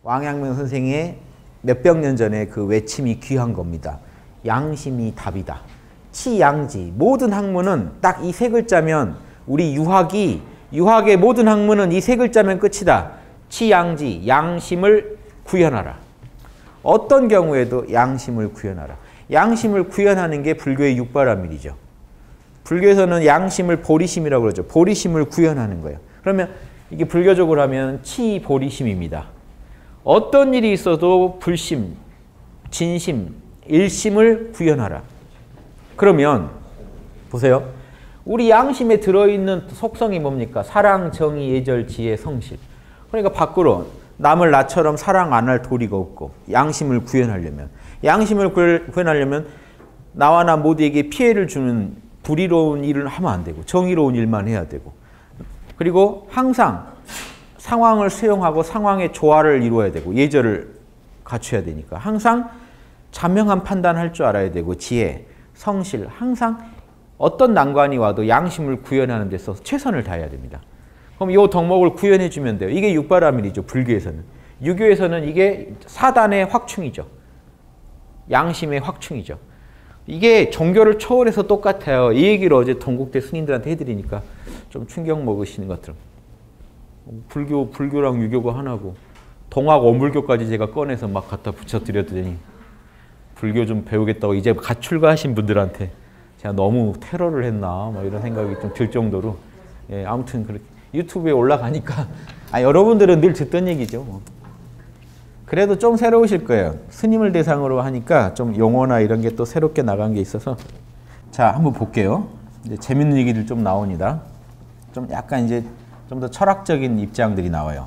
왕양명 선생의 몇백 년 전에 그 외침이 귀한 겁니다. 양심이 답이다. 치양지. 모든 학문은 딱 이 세 글자면 우리 유학의 모든 학문은 이 세 글자면 끝이다. 치양지. 양심을 구현하라. 어떤 경우에도 양심을 구현하라. 양심을 구현하는 게 불교의 육바라밀이죠. 불교에서는 양심을 보리심이라고 그러죠. 보리심을 구현하는 거예요. 그러면 이게 불교적으로 하면 치보리심입니다. 어떤 일이 있어도 불심, 진심, 일심을 구현하라. 그러면 보세요. 우리 양심에 들어있는 속성이 뭡니까? 사랑, 정의, 예절, 지혜, 성실. 그러니까 밖으로 남을 나처럼 사랑 안 할 도리가 없고 양심을 구현하려면 나와 나 모두에게 피해를 주는 불의로운 일을 하면 안 되고 정의로운 일만 해야 되고 그리고 항상 상황을 수용하고 상황의 조화를 이루어야 되고 예절을 갖춰야 되니까 항상 자명한 판단할 줄 알아야 되고 지혜, 성실 항상 어떤 난관이 와도 양심을 구현하는 데서 최선을 다해야 됩니다. 그럼 이 덕목을 구현해 주면 돼요. 이게 육바라밀이죠. 불교에서는. 유교에서는 이게 사단의 확충이죠. 양심의 확충이죠. 이게 종교를 초월해서 똑같아요. 이 얘기를 어제 동국대 스님들한테 해드리니까 좀 충격 먹으시는 것 같아요. 불교랑 유교가 하나고 동학 원불교까지 제가 꺼내서 막 갖다 붙여드렸더니 불교 좀 배우겠다고 이제 갓 출가하신 분들한테 제가 너무 테러를 했나 막 이런 생각이 좀 들 정도로 예, 아무튼 그렇게 유튜브에 올라가니까 여러분들은 늘 듣던 얘기죠. 뭐. 그래도 좀 새로우실 거예요. 스님을 대상으로 하니까 좀 용어나 이런 게 또 새롭게 나간 게 있어서 자 한번 볼게요. 이제 재밌는 얘기들 좀 나옵니다. 좀 약간 이제 좀 더 철학적인 입장들이 나와요.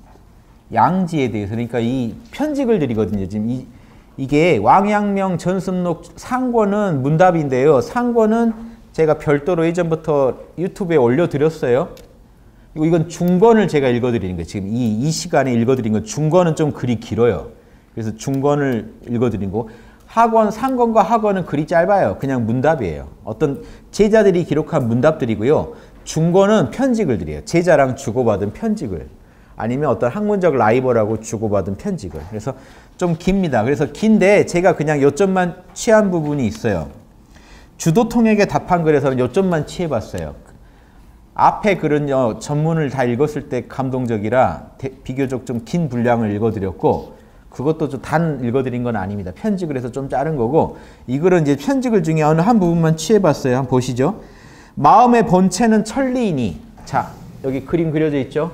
양지에 대해서 그러니까 이 편직을 드리거든요. 지금 이게 왕양명 전습록 상권은 문답인데요. 상권은 제가 별도로 예전부터 유튜브에 올려드렸어요. 이건 중권을 제가 읽어드리는 거예요. 지금 이 시간에 읽어드린 건 중권은 좀 글이 길어요. 그래서 중권을 읽어드린 거. 하권, 상권과 하권은 글이 짧아요. 그냥 문답이에요. 어떤 제자들이 기록한 문답들이고요. 중권은 편직을 드려요. 제자랑 주고받은 편직을. 아니면 어떤 학문적 라이벌하고 주고받은 편직을. 그래서 좀 깁니다. 그래서 긴데 제가 그냥 요점만 취한 부분이 있어요. 주도통역에 답한 글에서는 요점만 취해봤어요. 앞에 글은요, 전문을 다 읽었을 때 감동적이라 비교적 좀 긴 분량을 읽어드렸고, 그것도 좀 단 읽어드린 건 아닙니다. 편집을 해서 좀 자른 거고, 이 글은 이제 편집글 중에 어느 한 부분만 취해봤어요. 한번 보시죠. 마음의 본체는 천리이니. 자, 여기 그림 그려져 있죠?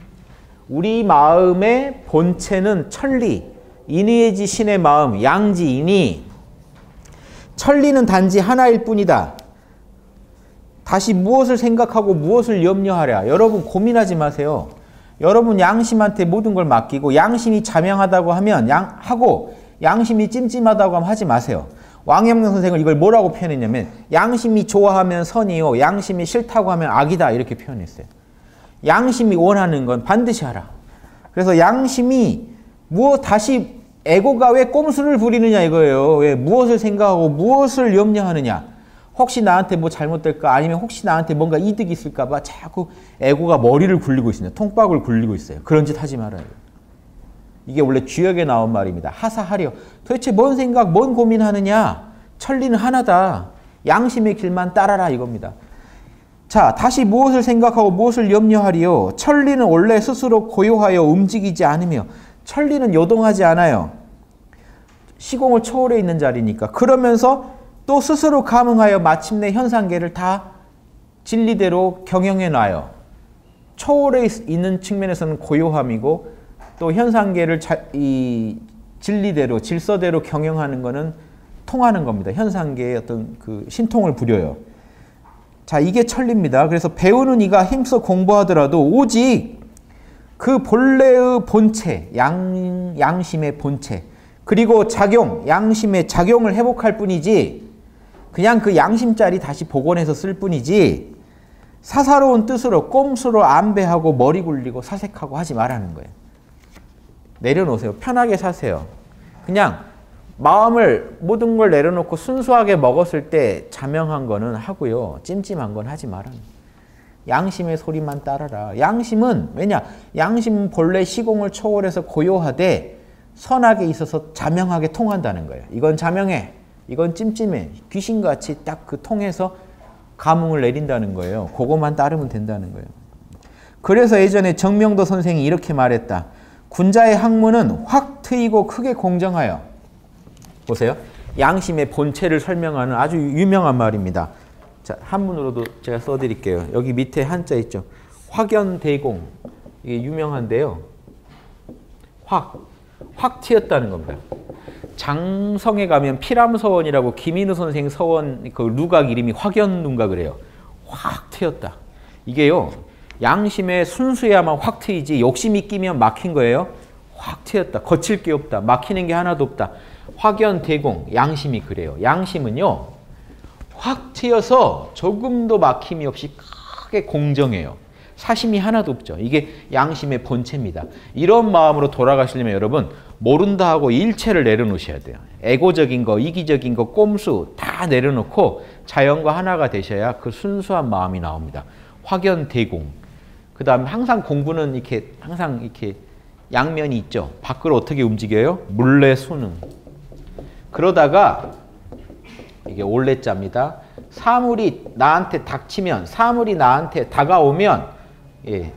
우리 마음의 본체는 천리. 인의지 신의 마음, 양지이니. 천리는 단지 하나일 뿐이다. 다시 무엇을 생각하고 무엇을 염려하랴. 여러분 고민하지 마세요. 여러분 양심한테 모든 걸 맡기고 양심이 자명하다고 하면 하고 양심이 찜찜하다고 하면 하지 마세요. 왕양명 선생은 이걸 뭐라고 표현했냐면 양심이 좋아하면 선이요. 양심이 싫다고 하면 악이다. 이렇게 표현했어요. 양심이 원하는 건 반드시 하라. 그래서 양심이 다시 에고가 왜 꼼수를 부리느냐 이거예요. 왜 무엇을 생각하고 무엇을 염려하느냐. 혹시 나한테 뭐 잘못될까 아니면 혹시 나한테 뭔가 이득이 있을까 봐 자꾸 에고가 머리를 굴리고 있습니다. 통박을 굴리고 있어요. 그런 짓 하지 말아요. 이게 원래 주역에 나온 말입니다. 하사하려. 도대체 뭔 생각, 뭔 고민하느냐. 천리는 하나다. 양심의 길만 따라라 이겁니다. 자, 다시 무엇을 생각하고 무엇을 염려하리요. 천리는 원래 스스로 고요하여 움직이지 않으며 천리는 요동하지 않아요. 시공을 초월해 있는 자리니까. 그러면서 또 스스로 감응하여 마침내 현상계를 다 진리대로 경영해 놔요. 초월해 있는 측면에서는 고요함이고 또 현상계를 진리대로 질서대로 경영하는 것은 통하는 겁니다. 현상계의 어떤 그 신통을 부려요. 자, 이게 천리입니다. 그래서 배우는 이가 힘써 공부하더라도 오직 그 본래의 본체, 양심의 본체 그리고 양심의 작용을 회복할 뿐이지 그냥 그 양심자리 다시 복원해서 쓸 뿐이지 사사로운 뜻으로 꼼수로 안배하고 머리 굴리고 사색하고 하지 말라는 거예요. 내려놓으세요. 편하게 사세요. 그냥 마음을 모든 걸 내려놓고 순수하게 먹었을 때 자명한 거는 하고요. 찜찜한 건 하지 말라는 거예요. 양심의 소리만 따라라. 양심은 왜냐? 양심은 본래 시공을 초월해서 고요하되 선악에 있어서 자명하게 통한다는 거예요. 이건 자명해. 이건 찜찜해. 귀신같이 딱 그 통해서 감흥을 내린다는 거예요. 그것만 따르면 된다는 거예요. 그래서 예전에 정명도 선생이 이렇게 말했다. 군자의 학문은 확 트이고 크게 공정하여. 보세요. 양심의 본체를 설명하는 아주 유명한 말입니다. 자, 한문으로도 제가 써드릴게요. 여기 밑에 한자 있죠. 확연대공. 이게 유명한데요. 확 튀었다는 겁니다. 장성에 가면 피람서원이라고 김인우 선생 서원 그 누각 이름이 확연눈각을 확 튀었다. 이게요. 양심의 순수야만 확 트이지 욕심이 끼면 막힌 거예요. 확 튀었다. 거칠 게 없다. 막히는 게 하나도 없다. 확연대공. 양심이 그래요. 양심은요. 확 튀어서 조금도 막힘이 없이 크게 공정해요. 사심이 하나도 없죠. 이게 양심의 본체입니다. 이런 마음으로 돌아가시려면 여러분 모른다 하고 일체를 내려놓으셔야 돼요. 에고적인 거, 이기적인 거, 꼼수 다 내려놓고 자연과 하나가 되셔야 그 순수한 마음이 나옵니다. 확연대공. 그 다음에 항상 공부는 이렇게 항상 이렇게 양면이 있죠. 밖으로 어떻게 움직여요? 물레수능. 그러다가 이게 올레자입니다. 사물이 나한테 닥치면, 사물이 나한테 다가오면 예,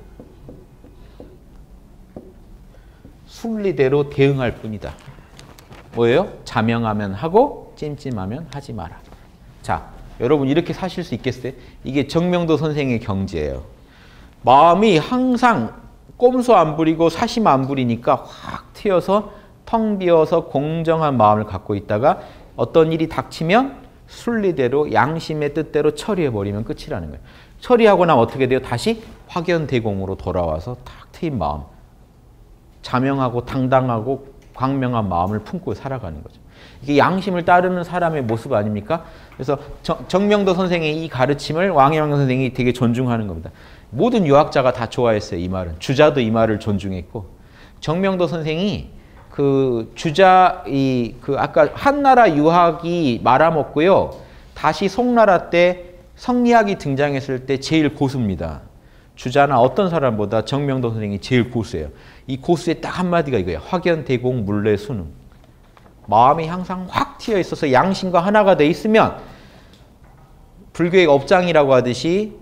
순리대로 대응할 뿐이다. 뭐예요? 자명하면 하고 찜찜하면 하지 마라. 자, 여러분 이렇게 사실 수 있겠어요? 이게 정명도 선생의 경지예요. 마음이 항상 꼼수 안 부리고 사심 안 부리니까 확 튀어서 텅 비어서 공정한 마음을 갖고 있다가 어떤 일이 닥치면 순리대로 양심의 뜻대로 처리해버리면 끝이라는 거예요. 처리하고 나면 어떻게 돼요? 다시 확연대공으로 돌아와서 탁 트인 마음. 자명하고 당당하고 광명한 마음을 품고 살아가는 거죠. 이게 양심을 따르는 사람의 모습 아닙니까? 그래서 정명도 선생의 이 가르침을 왕양명 선생이 되게 존중하는 겁니다. 모든 유학자가 다 좋아했어요. 이 말은. 주자도 이 말을 존중했고 정명도 선생이 그 주자 아까 한나라 유학이 말아먹고요. 다시 송나라 때 성리학이 등장했을 때 제일 고수입니다. 주자나 어떤 사람보다 정명도 선생이 제일 고수예요. 이 고수의 딱 한마디가 이거예요. 확연대공 물레수능. 마음이 항상 확 튀어 있어서 양심과 하나가 돼 있으면 불교의 업장이라고 하듯이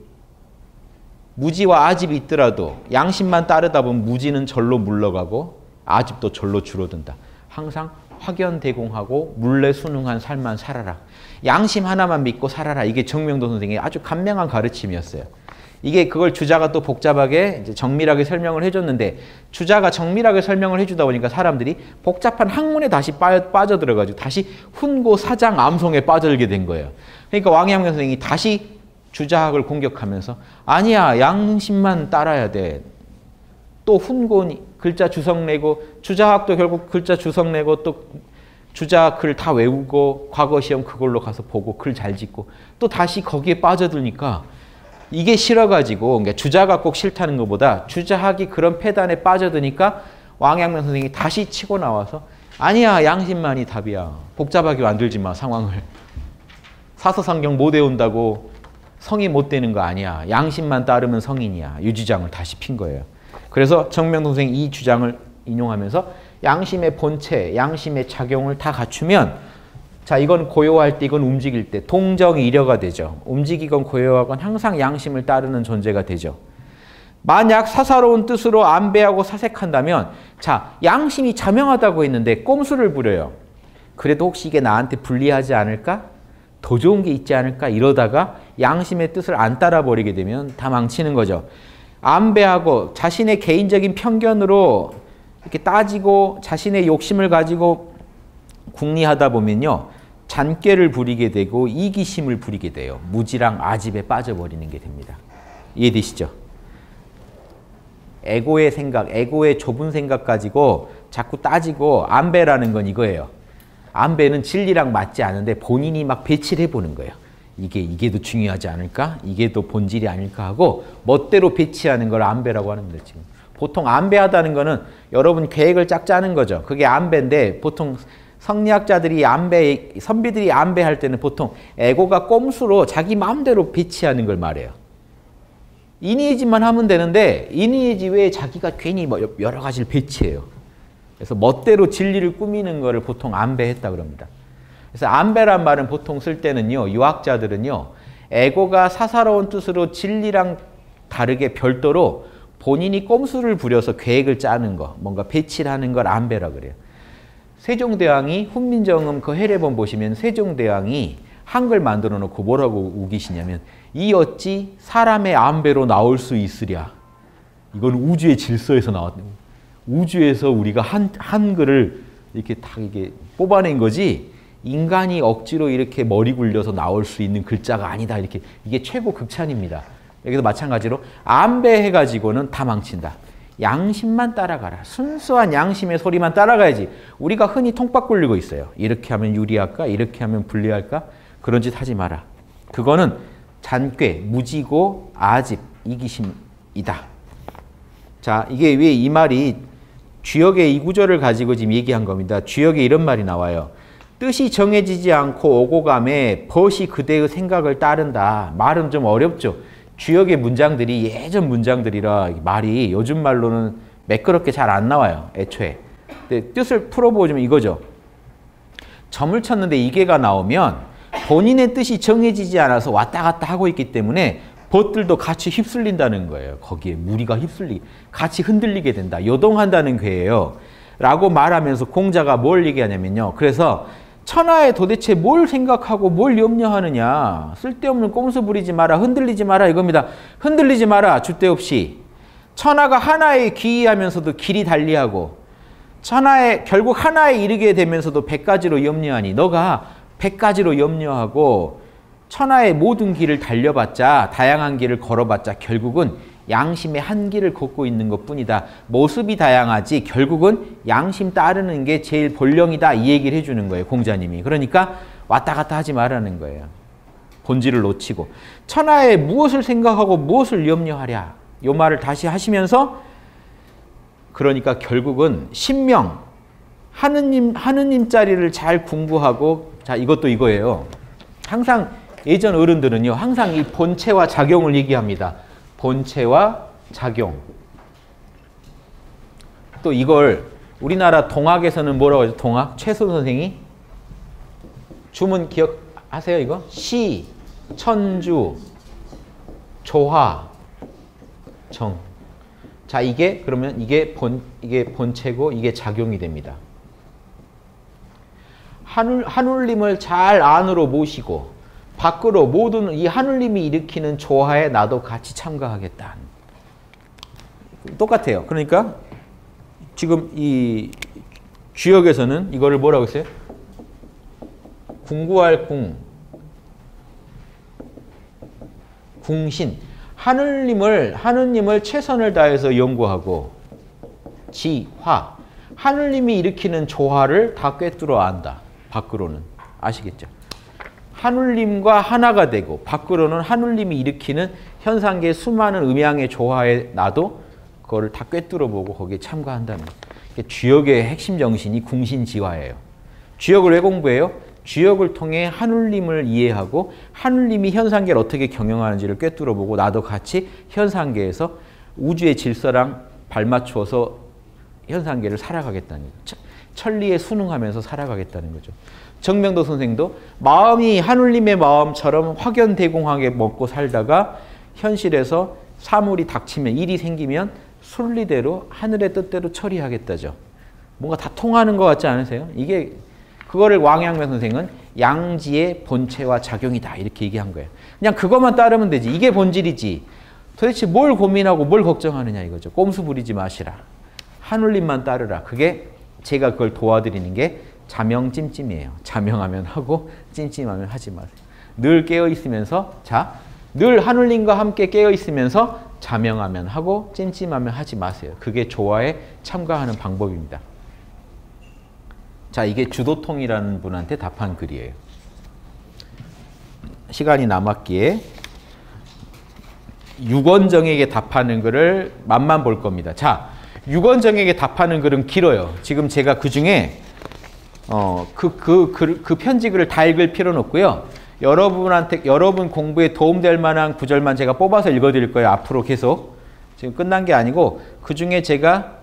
무지와 아집이 있더라도 양심만 따르다 보면 무지는 절로 물러가고 아집도 절로 줄어든다. 항상 확연대공하고 물레수능한 삶만 살아라. 양심 하나만 믿고 살아라. 이게 정명도 선생의 아주 간명한 가르침이었어요. 이게 그걸 주자가 또 복잡하게 이제 정밀하게 설명을 해줬는데 주자가 정밀하게 설명을 해주다 보니까 사람들이 복잡한 학문에 다시 빠져들어가지고 다시 훈고, 사장, 암송에 빠져들게 된 거예요. 그러니까 왕양명 선생이 다시 주자학을 공격하면서 아니야, 양심만 따라야 돼. 또 훈고, 글자 주석 내고 주자학도 결국 글자 주석 내고 또 주자 글 다 외우고 과거 시험 그걸로 가서 보고 글 잘 짓고 또 다시 거기에 빠져드니까 이게 싫어가지고 그러니까 주자가 꼭 싫다는 것보다 주자학이 그런 폐단에 빠져드니까 왕양명 선생이 다시 치고 나와서 아니야, 양심만이 답이야. 복잡하게 만들지 마, 상황을. 사서상경 못 외운다고 성이 못 되는 거 아니야. 양심만 따르면 성인이야. 이 주장을 다시 핀 거예요. 그래서 정명 선생이 이 주장을 인용하면서 양심의 본체, 양심의 작용을 다 갖추면 자, 이건 고요할 때, 이건 움직일 때 동정이 일여가 되죠. 움직이건 고요하건 항상 양심을 따르는 존재가 되죠. 만약 사사로운 뜻으로 안배하고 사색한다면 자, 양심이 자명하다고 했는데 꼼수를 부려요. 그래도 혹시 이게 나한테 불리하지 않을까? 더 좋은 게 있지 않을까? 이러다가 양심의 뜻을 안 따라버리게 되면 다 망치는 거죠. 안배하고 자신의 개인적인 편견으로 이렇게 따지고 자신의 욕심을 가지고 궁리하다 보면요. 잔꾀를 부리게 되고 이기심을 부리게 돼요. 무지랑 아집에 빠져버리는 게 됩니다. 이해되시죠? 에고의 생각, 에고의 좁은 생각 가지고 자꾸 따지고 안배라는 건 이거예요. 안배는 진리랑 맞지 않은데 본인이 막 배치를 해보는 거예요. 이게 더 중요하지 않을까? 이게 더 본질이 아닐까 하고 멋대로 배치하는 걸 안배라고 하는 거예요. 지금. 보통 안배하다는 거는 여러분 계획을 짝 짜는 거죠. 그게 안배인데 보통 성리학자들이 선비들이 안배할 때는 보통 에고가 꼼수로 자기 마음대로 배치하는 걸 말해요. 이니에지만 하면 되는데 이니에지 외에 자기가 괜히 뭐 여러 가지를 배치해요. 그래서 멋대로 진리를 꾸미는 거를 보통 안배했다 그럽니다. 그래서 안배란 말은 보통 쓸 때는요. 유학자들은요. 에고가 사사로운 뜻으로 진리랑 다르게 별도로 본인이 꼼수를 부려서 계획을 짜는 거, 뭔가 배치를 하는 걸 안배라 그래요. 세종대왕이 훈민정음 그 해례본 보시면 세종대왕이 한글 만들어 놓고 뭐라고 우기시냐면 이 어찌 사람의 안배로 나올 수 있으랴. 이건 우주의 질서에서 나왔다. 우주에서 우리가 한글을 이렇게 다 이게 뽑아낸 거지 인간이 억지로 이렇게 머리 굴려서 나올 수 있는 글자가 아니다. 이렇게 이게 최고 극찬입니다. 여기도 마찬가지로 안배해가지고는 다 망친다. 양심만 따라가라. 순수한 양심의 소리만 따라가야지. 우리가 흔히 통박 굴리고 있어요. 이렇게 하면 유리할까? 이렇게 하면 불리할까? 그런 짓 하지 마라. 그거는 잔꾀, 무지고, 아집, 이기심이다. 자, 이게 왜 이 말이 주역의 이 구절을 가지고 지금 얘기한 겁니다. 주역에 이런 말이 나와요. 뜻이 정해지지 않고 오고 감에 벗이 그대의 생각을 따른다. 말은 좀 어렵죠. 주역의 문장들이 예전 문장들이라 말이 요즘 말로는 매끄럽게 잘 안 나와요. 애초에. 근데 뜻을 풀어보자면 이거죠. 점을 쳤는데 이게가 나오면 본인의 뜻이 정해지지 않아서 왔다 갔다 하고 있기 때문에 벗들도 같이 휩쓸린다는 거예요. 거기에 무리가 같이 흔들리게 된다. 요동한다는 괴예요. 라고 말하면서 공자가 뭘 얘기하냐면요. 그래서 천하에 도대체 뭘 생각하고 뭘 염려하느냐. 쓸데없는 꼼수 부리지 마라. 흔들리지 마라 이겁니다. 흔들리지 마라. 줏대없이. 천하가 하나에 귀의하면서도 길이 달리하고 천하에 결국 하나에 이르게 되면서도 100가지로 염려하니 너가 100가지로 염려하고 천하의 모든 길을 달려봤자 다양한 길을 걸어봤자 결국은 양심의 한 길을 걷고 있는 것뿐이다. 모습이 다양하지 결국은 양심 따르는 게 제일 본령이다. 이 얘기를 해주는 거예요. 공자님이. 그러니까 왔다 갔다 하지 말라는 거예요. 본질을 놓치고. 천하에 무엇을 생각하고 무엇을 염려하랴. 이 말을 다시 하시면서 그러니까 결국은 신명, 하느님 자리를 잘 공부하고 자 이것도 이거예요. 항상 예전 어른들은요. 항상 이 본체와 작용을 얘기합니다. 본체와 작용. 또 이걸 우리나라 동학에서는 뭐라고 하죠? 동학? 최소 선생이 주문 기억하세요? 이거? 시, 천주, 조화, 정. 자, 이게 그러면 이게 본체고 이게 작용이 됩니다. 하늘님을 잘 안으로 모시고 밖으로 모든 이 하늘님이 일으키는 조화에 나도 같이 참가하겠다. 똑같아요. 그러니까 지금 이 주역에서는 이거를 뭐라고 했어요? 궁구할 궁, 궁신. 하느님을 최선을 다해서 연구하고 지화. 하느님이 일으키는 조화를 다 꿰뚫어 안다. 밖으로는. 아시겠죠? 하늘님과 하나가 되고 밖으로는 하늘님이 일으키는 현상계의 수많은 음양의 조화에 나도 그거를 다 꿰뚫어 보고 거기에 참가한다는 거예요. 주역의 핵심 정신이 궁신지화예요. 주역을 왜 공부해요? 주역을 통해 하늘님을 이해하고 하늘님이 현상계를 어떻게 경영하는지를 꿰뚫어 보고 나도 같이 현상계에서 우주의 질서랑 발맞추어서 현상계를 살아가겠다는 거죠. 천리에 순응하면서 살아가겠다는 거죠. 정명도 선생도 마음이 하늘님의 마음처럼 확연대공하게 먹고 살다가 현실에서 사물이 닥치면 일이 생기면 순리대로 하늘의 뜻대로 처리하겠다죠. 뭔가 다 통하는 것 같지 않으세요? 이게 그거를 왕양면 선생은 양지의 본체와 작용이다 이렇게 얘기한 거예요. 그냥 그것만 따르면 되지. 이게 본질이지. 도대체 뭘 고민하고 뭘 걱정하느냐 이거죠. 꼼수 부리지 마시라. 하늘님만 따르라. 그게 제가 그걸 도와드리는 게 자명찜찜이에요. 자명하면 하고 찜찜하면 하지 마세요. 늘 깨어있으면서 늘 하늘님과 함께 깨어있으면서 자명하면 하고 찜찜하면 하지 마세요. 그게 조화에 참가하는 방법입니다. 자, 이게 주도통이라는 분한테 답한 글이에요. 시간이 남았기에 유건정에게 답하는 글을 맛만 볼 겁니다. 자, 유건정에게 답하는 글은 길어요. 지금 제가 그 중에 그 편지 글을 다 읽을 필요는 없고요. 여러분 공부에 도움될 만한 구절만 제가 뽑아서 읽어드릴 거예요. 앞으로 계속. 지금 끝난 게 아니고 그 중에 제가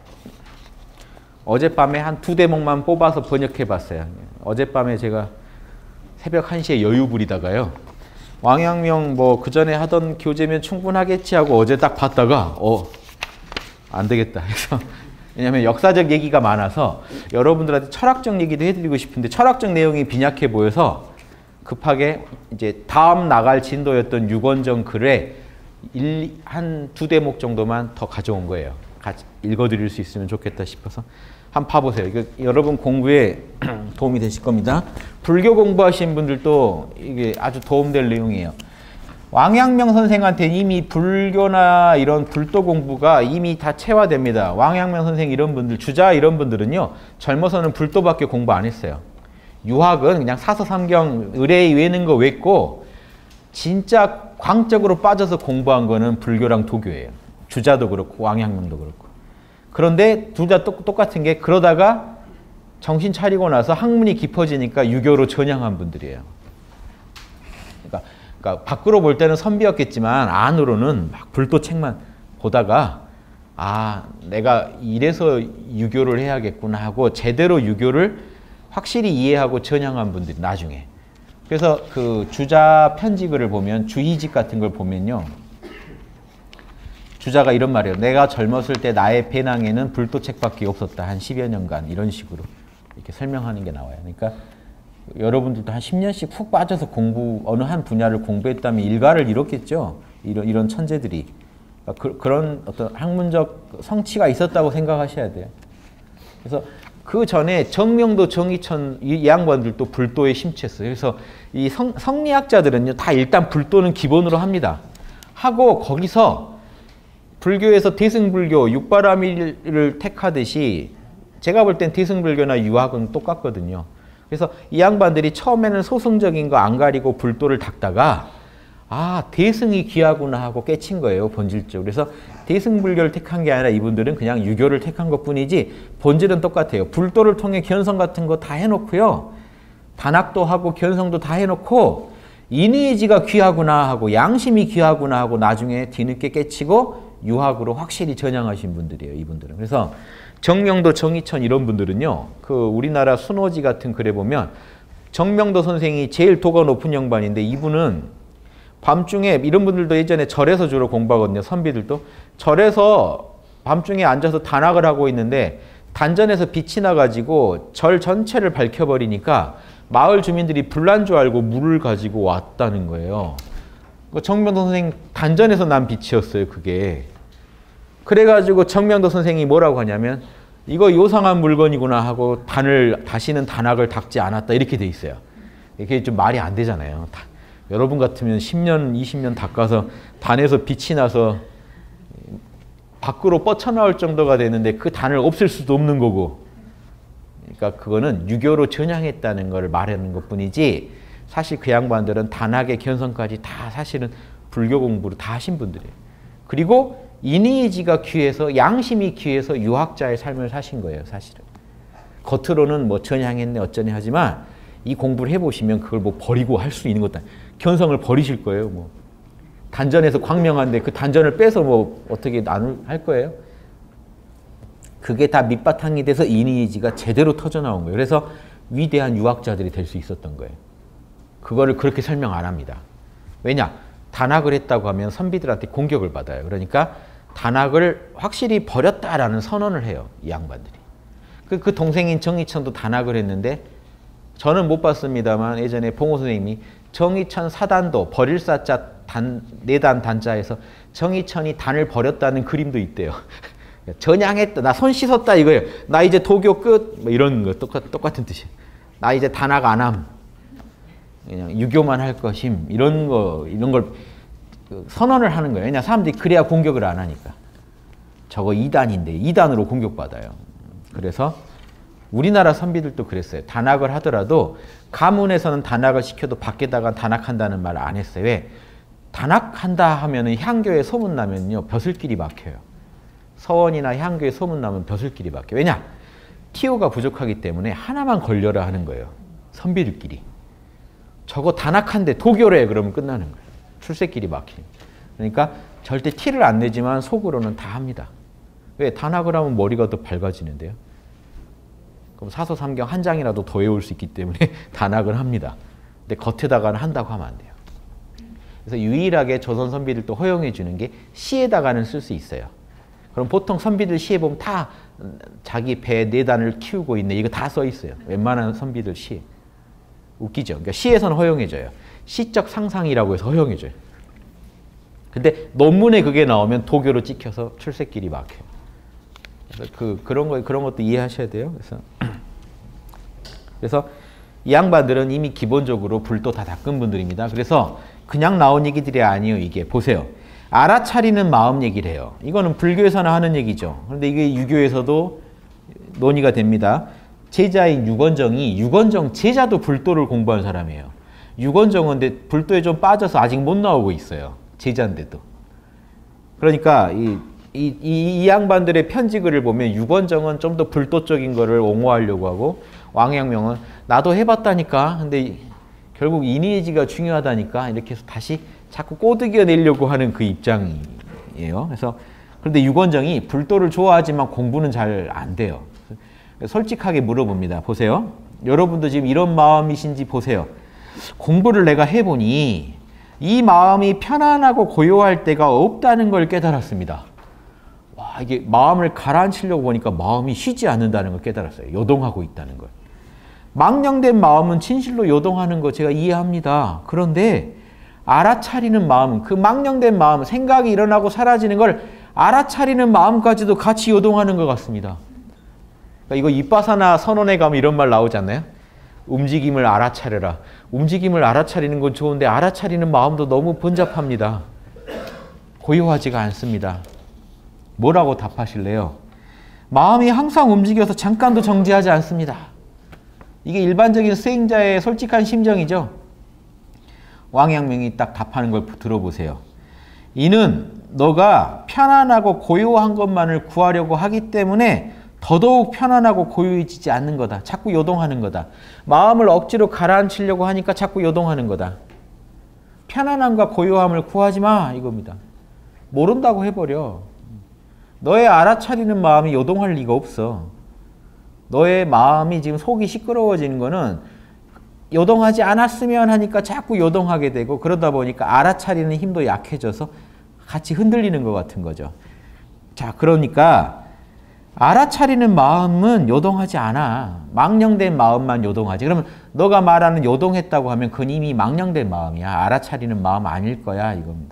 어젯밤에 한 2대목만 뽑아서 번역해 봤어요. 어젯밤에 제가 새벽 1시에 여유 부리다가요. 왕양명 뭐 그 전에 하던 교재면 충분하겠지 하고 어제 딱 봤다가 안 되겠다 해서 왜냐하면 역사적 얘기가 많아서 여러분들한테 철학적 얘기도 해드리고 싶은데 철학적 내용이 빈약해 보여서 급하게 이제 다음 나갈 진도였던 유건정 글에 한 2대목 정도만 더 가져온 거예요. 같이 읽어드릴 수 있으면 좋겠다 싶어서 한번 봐보세요. 이거 여러분 공부에 도움이 되실 겁니다. 불교 공부하시는 분들도 이게 아주 도움될 내용이에요. 왕양명 선생한테 이미 불교나 이런 불도 공부가 이미 다 체화됩니다. 왕양명 선생 이런 분들, 주자 이런 분들은요. 젊어서는 불도밖에 공부 안 했어요. 유학은 그냥 사서삼경 의뢰 외는 거 외고 진짜 광적으로 빠져서 공부한 거는 불교랑 도교예요. 주자도 그렇고 왕양명도 그렇고. 그런데 둘 다 똑같은 게 그러다가 정신 차리고 나서 학문이 깊어지니까 유교로 전향한 분들이에요. 그러니까 밖으로 볼 때는 선비였겠지만 안으로는 막 불도 책만 보다가 내가 이래서 유교를 해야겠구나 하고 제대로 유교를 확실히 이해하고 전향한 분들이 나중에. 그래서 그 주자 편지글을 보면 주희집 같은 걸 보면요. 주자가 이런 말이에요. 내가 젊었을 때 나의 배낭에는 불도 책밖에 없었다. 한 10여 년간 이런 식으로 이렇게 설명하는 게 나와요. 그러니까 여러분들도 한 10년씩 푹 빠져서 어느 한 분야를 공부했다면 일가를 이뤘겠죠. 이런 천재들이. 그러니까 그런 어떤 학문적 성취가 있었다고 생각하셔야 돼요. 그래서 그 전에 정명도 정의천 이 양반들도 불도에 심취했어요. 그래서 이 성리학자들은요. 다 일단 불도는 기본으로 합니다. 하고 거기서 불교에서 대승불교, 육바라밀을 택하듯이 제가 볼 땐 대승불교나 유학은 똑같거든요. 그래서 이 양반들이 처음에는 소승적인 거 안 가리고 불도를 닦다가 대승이 귀하구나 하고 깨친 거예요. 본질적으로. 그래서 대승불교를 택한 게 아니라 이분들은 그냥 유교를 택한 것뿐이지 본질은 똑같아요. 불도를 통해 견성 같은 거 다 해놓고요. 단학도 하고 견성도 다 해놓고 인의지가 귀하구나 하고 양심이 귀하구나 하고 나중에 뒤늦게 깨치고 유학으로 확실히 전향하신 분들이에요. 이분들은. 그래서 정명도, 정의천 이런 분들은요. 그 우리나라 순호지 같은 글에 보면 정명도 선생이 제일 도가 높은 양반인데 이분은 밤중에 이런 분들도 예전에 절에서 주로 공부하거든요. 선비들도. 절에서 밤중에 앉아서 단학을 하고 있는데 단전에서 빛이 나가지고 절 전체를 밝혀버리니까 마을 주민들이 불난 줄 알고 물을 가지고 왔다는 거예요. 정명도 선생 단전에서 난 빛이었어요. 그게. 그래가지고 정명도 선생이 뭐라고 하냐면 이거 요상한 물건이구나 하고 다시는 단학을 닦지 않았다 이렇게 돼 있어요. 이게 좀 말이 안 되잖아요. 여러분 같으면 10년, 20년 닦아서 단에서 빛이 나서 밖으로 뻗쳐나올 정도가 되는데 그 단을 없앨 수도 없는 거고. 그러니까 그거는 유교로 전향했다는 걸 말하는 것뿐이지 사실 그 양반들은 단학의 견성까지 다 사실은 불교 공부를 다 하신 분들이에요. 그리고 인의지가 귀해서 양심이 귀해서 유학자의 삶을 사신 거예요. 사실은. 겉으로는 뭐 전향했네 어쩌네 하지만 이 공부를 해보시면 그걸 뭐 버리고 할 수 있는 것도 아니에요. 견성을 버리실 거예요. 뭐 단전에서 광명한데 그 단전을 빼서 뭐 어떻게 할 거예요? 그게 다 밑바탕이 돼서 인의지가 제대로 터져 나온 거예요. 그래서 위대한 유학자들이 될 수 있었던 거예요. 그거를 그렇게 설명 안 합니다. 왜냐? 단학을 했다고 하면 선비들한테 공격을 받아요. 그러니까 단학을 확실히 버렸다라는 선언을 해요. 이 양반들이. 그 동생인 정의천도 단학을 했는데 저는 못 봤습니다만 예전에 봉호 선생님이 정의천 사단도 버릴 사자 내단 단자에서 정의천이 단을 버렸다는 그림도 있대요. 전향했다. 나 손 씻었다 이거예요. 나 이제 도교 끝. 뭐 이런 거 똑같은 뜻이에요. 나 이제 단학 안 함. 그냥 유교만 할 것임. 이런 걸 선언을 하는 거예요. 왜냐 사람들이 그래야 공격을 안 하니까. 저거 2단인데 2단으로 공격받아요. 그래서 우리나라 선비들도 그랬어요. 단학을 하더라도 가문에서는 단학을 시켜도 밖에다가 단학한다는 말을 안 했어요. 왜? 단학한다 하면은 향교에 소문나면요. 벼슬길이 막혀요. 서원이나 향교에 소문나면 벼슬길이 막혀요. 왜냐? 티오가 부족하기 때문에 하나만 걸려라 하는 거예요. 선비들끼리. 저거 단학한데 도교래 그러면 끝나는 거예요. 출세길이 막히는. 그러니까 절대 티를 안 내지만 속으로는 다 합니다. 왜? 단학을 하면 머리가 더 밝아지는데요. 그럼 사서 삼경 한 장이라도 더 외울 수 있기 때문에 단학을 합니다. 근데 겉에다가는 한다고 하면 안 돼요. 그래서 유일하게 조선 선비들도 허용해 주는 게 시에다가는 쓸 수 있어요. 그럼 보통 선비들 시에 보면 다 자기 배 내단을 키우고 있네. 이거 다 써 있어요. 웬만한 선비들 시에. 웃기죠. 그러니까 시에서는 허용해줘요. 시적 상상이라고 해서 허용해줘요. 근데 논문에 그게 나오면 도교로 찍혀서 출세길이 막혀요. 그래서 그런 것도 이해하셔야 돼요. 그래서 이 양반들은 이미 기본적으로 불도 다 닦은 분들입니다. 그래서 그냥 나온 얘기들이 아니에요. 이게 보세요. 알아차리는 마음 얘기를 해요. 이거는 불교에서나 하는 얘기죠. 그런데 이게 유교에서도 논의가 됩니다. 제자인 유건정이 유건정 제자도 불도를 공부한 사람이에요. 유건정은 근데 불도에 좀 빠져서 아직 못 나오고 있어요. 제자인데도. 그러니까 이 양반들의 편지글을 보면 유건정은 좀 더 불도적인 거를 옹호하려고 하고 왕양명은 나도 해봤다니까. 근데 결국 이니지가 중요하다니까. 이렇게 해서 다시 자꾸 꼬드겨 내려고 하는 그 입장이에요. 그래서 그런데 유건정이 불도를 좋아하지만 공부는 잘 안 돼요. 솔직하게 물어봅니다. 보세요. 여러분도 지금 이런 마음이신지 보세요. 공부를 내가 해보니 이 마음이 편안하고 고요할 때가 없다는 걸 깨달았습니다. 와, 이게 마음을 가라앉히려고 보니까 마음이 쉬지 않는다는 걸 깨달았어요. 요동하고 있다는 걸. 망령된 마음은 진실로 요동하는 거 제가 이해합니다. 그런데 알아차리는 마음, 그 망령된 마음, 생각이 일어나고 사라지는 걸 알아차리는 마음까지도 같이 요동하는 것 같습니다. 그러니까 이거 이빠사나 선언에 가면 이런 말 나오지 않나요? 움직임을 알아차려라. 움직임을 알아차리는 건 좋은데 알아차리는 마음도 너무 번잡합니다. 고요하지가 않습니다. 뭐라고 답하실래요? 마음이 항상 움직여서 잠깐도 정지하지 않습니다. 이게 일반적인 수행자의 솔직한 심정이죠. 왕양명이 딱 답하는 걸 들어보세요. 이는 너가 편안하고 고요한 것만을 구하려고 하기 때문에 더더욱 편안하고 고요해지지 않는 거다. 자꾸 요동하는 거다. 마음을 억지로 가라앉히려고 하니까 자꾸 요동하는 거다. 편안함과 고요함을 구하지 마 이겁니다. 모른다고 해버려. 너의 알아차리는 마음이 요동할 리가 없어. 너의 마음이 지금 속이 시끄러워지는 거는 요동하지 않았으면 하니까 자꾸 요동하게 되고 그러다 보니까 알아차리는 힘도 약해져서 같이 흔들리는 것 같은 거죠. 자, 그러니까 알아차리는 마음은 요동하지 않아. 망령된 마음만 요동하지. 그러면 너가 말하는 요동했다고 하면 그건 이미 망령된 마음이야. 알아차리는 마음 아닐 거야 이겁니다.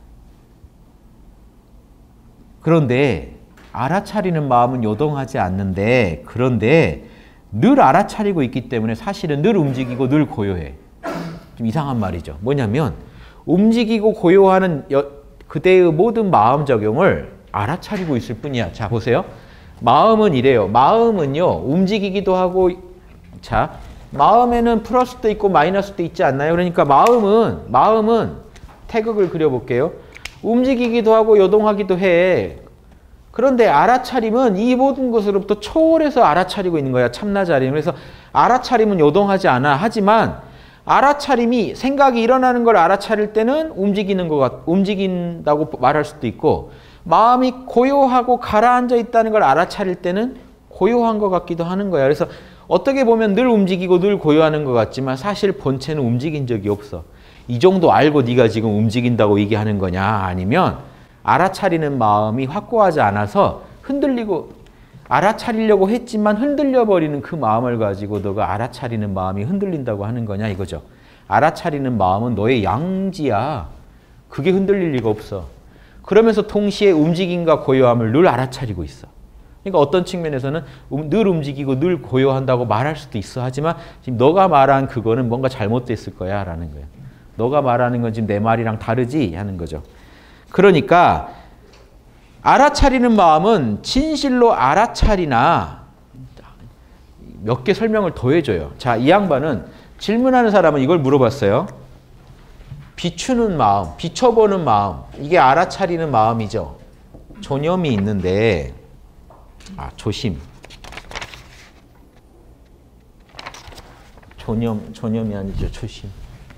그런데 알아차리는 마음은 요동하지 않는데 그런데 늘 알아차리고 있기 때문에 사실은 늘 움직이고 늘 고요해. 좀 이상한 말이죠. 뭐냐면 움직이고 고요하는 그대의 모든 마음 적용을 알아차리고 있을 뿐이야. 자, 보세요. 마음은 이래요. 마음은요, 움직이기도 하고, 자, 마음에는 플러스도 있고 마이너스도 있지 않나요? 그러니까 마음은 태극을 그려볼게요. 움직이기도 하고 요동하기도 해. 그런데 알아차림은 이 모든 것으로부터 초월해서 알아차리고 있는 거야. 참나자림. 그래서 알아차림은 요동하지 않아. 하지만 알아차림이 생각이 일어나는 걸 알아차릴 때는 움직인다고 말할 수도 있고 마음이 고요하고 가라앉아 있다는 걸 알아차릴 때는 고요한 것 같기도 하는 거야. 그래서 어떻게 보면 늘 움직이고 늘 고요하는 것 같지만 사실 본체는 움직인 적이 없어. 이 정도 알고 네가 지금 움직인다고 얘기하는 거냐? 아니면 알아차리는 마음이 확고하지 않아서 흔들리고 알아차리려고 했지만 흔들려버리는 그 마음을 가지고 너가 알아차리는 마음이 흔들린다고 하는 거냐 이거죠. 알아차리는 마음은 너의 양지야. 그게 흔들릴 리가 없어. 그러면서 동시에 움직임과 고요함을 늘 알아차리고 있어. 그러니까 어떤 측면에서는 늘 움직이고 늘 고요한다고 말할 수도 있어. 하지만 지금 너가 말한 그거는 뭔가 잘못됐을 거야 라는 거야. 너가 말하는 건 지금 내 말이랑 다르지 하는 거죠. 그러니까 알아차리는 마음은 진실로 알아차리나 몇 개 설명을 더 해줘요. 자, 이 양반은 질문하는 사람은 이걸 물어봤어요. 비추는 마음, 비춰보는 마음, 이게 알아차리는 마음이죠. 조념이 있는데, 조심. 조념이 아니죠, 조심.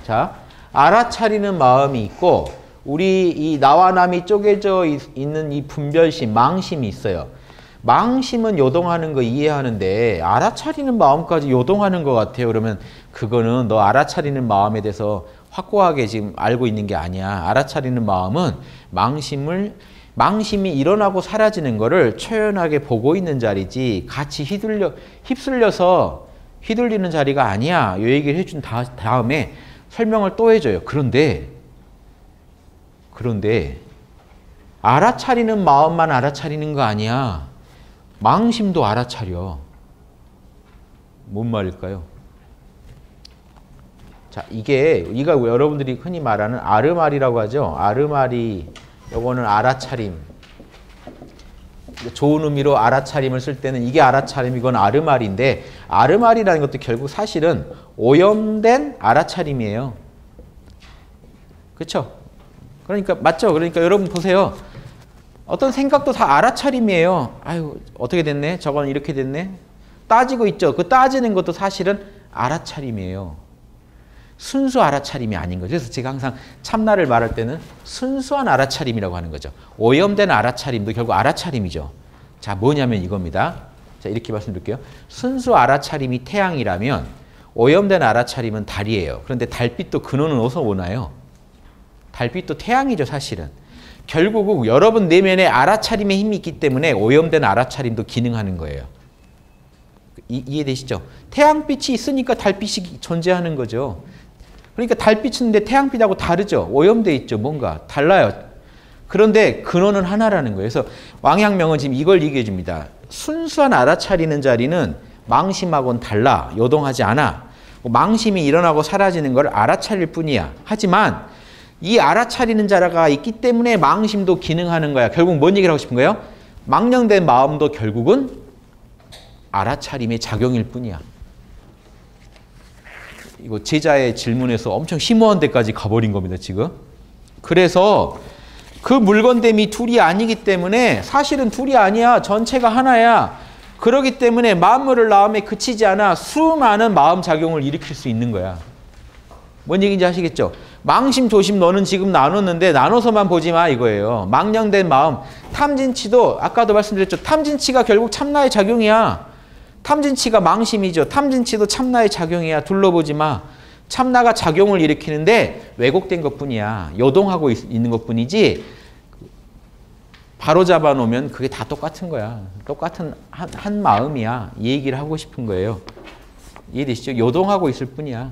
자, 알아차리는 마음이 있고 우리 이 나와 남이 쪼개져 있는 이 분별심, 망심이 있어요. 망심은 요동하는 거 이해하는데 알아차리는 마음까지 요동하는 것 같아요. 그러면 그거는 너 알아차리는 마음에 대해서 확고하게 지금 알고 있는 게 아니야. 알아차리는 마음은 망심이 일어나고 사라지는 거를 초연하게 보고 있는 자리지 같이 휩쓸려서 휘둘리는 자리가 아니야. 이 얘기를 해준 다음에 설명을 또 해줘요. 그런데 알아차리는 마음만 알아차리는 거 아니야. 망심도 알아차려. 뭔 말일까요? 자, 이거 여러분들이 흔히 말하는 아르마리라고 하죠. 아르마리, 요거는 알아차림. 좋은 의미로 알아차림을 쓸 때는 이게 알아차림, 이건 아르마리인데 아르마리라는 것도 결국 사실은 오염된 알아차림이에요. 그렇죠? 그러니까 맞죠? 그러니까 여러분 보세요. 어떤 생각도 다 알아차림이에요. 아유, 어떻게 됐네? 저건 이렇게 됐네? 따지고 있죠. 그 따지는 것도 사실은 알아차림이에요. 순수 알아차림이 아닌 거죠. 그래서 제가 항상 참나를 말할 때는 순수한 알아차림이라고 하는 거죠. 오염된 알아차림도 결국 알아차림이죠. 자, 뭐냐면 이겁니다. 자, 이렇게 말씀드릴게요. 순수 알아차림이 태양이라면 오염된 알아차림은 달이에요. 그런데 달빛도 근원은 어디서 오나요? 달빛도 태양이죠, 사실은. 결국은 여러분 내면에 알아차림의 힘이 있기 때문에 오염된 알아차림도 기능하는 거예요. 이해되시죠? 태양빛이 있으니까 달빛이 존재하는 거죠. 그러니까 달빛인데 태양빛하고 다르죠. 오염돼 있죠. 뭔가 달라요. 그런데 근원은 하나라는 거예요. 그래서 왕양명은 지금 이걸 얘기해 줍니다. 순수한 알아차리는 자리는 망심하고는 달라. 요동하지 않아. 망심이 일어나고 사라지는 걸 알아차릴 뿐이야. 하지만 이 알아차리는 자가 있기 때문에 망심도 기능하는 거야. 결국 뭔 얘기를 하고 싶은 거예요? 망령된 마음도 결국은 알아차림의 작용일 뿐이야. 이거 제자의 질문에서 엄청 심오한 데까지 가버린 겁니다, 지금. 그래서 그 물건됨이 둘이 아니기 때문에 사실은 둘이 아니야. 전체가 하나야. 그러기 때문에 만물을 마음에 그치지 않아 수많은 마음 작용을 일으킬 수 있는 거야. 뭔 얘기인지 아시겠죠? 망심, 조심 너는 지금 나눴는데 나눠서만 보지 마 이거예요. 망령된 마음. 탐진치도 아까도 말씀드렸죠. 탐진치가 결국 참나의 작용이야. 탐진치가 망심이죠. 탐진치도 참나의 작용이야. 둘러보지 마. 참나가 작용을 일으키는데 왜곡된 것뿐이야. 요동하고 있는 것뿐이지 바로 잡아놓으면 그게 다 똑같은 거야. 똑같은 한 마음이야. 이 얘기를 하고 싶은 거예요. 이해되시죠? 요동하고 있을 뿐이야.